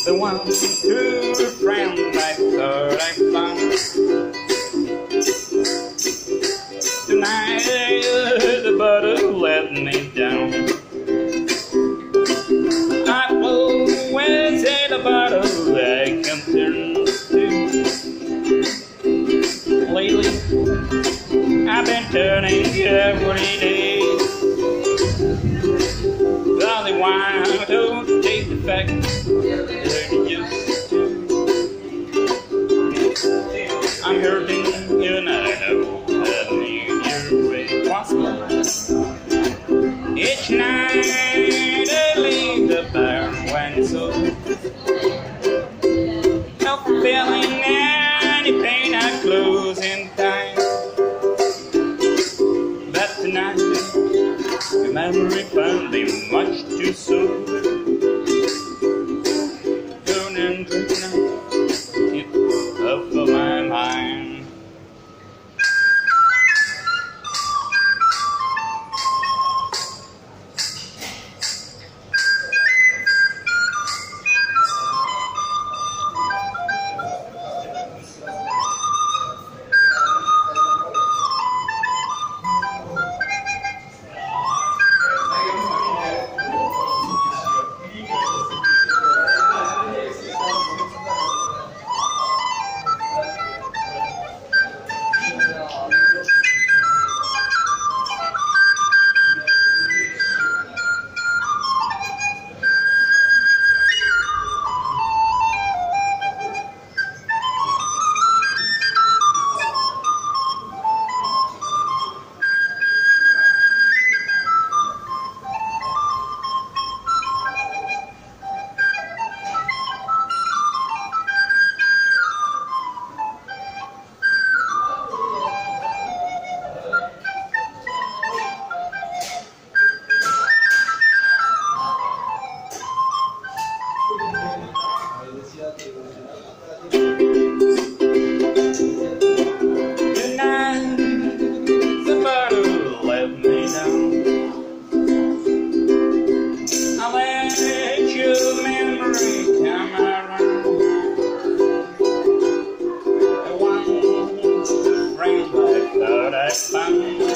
the one true friend I thought I found. Tonight the butter let me down. I always say the butter I can turn to. Lately I've been turning every day. The wine don't take the fact that you used to. I'm hurting and I know I need your way once more. Each night I leave the bar when it's over. Not feeling any pain at closing time. But tonight the memory found me much too soon. Turning it off of my mind. I found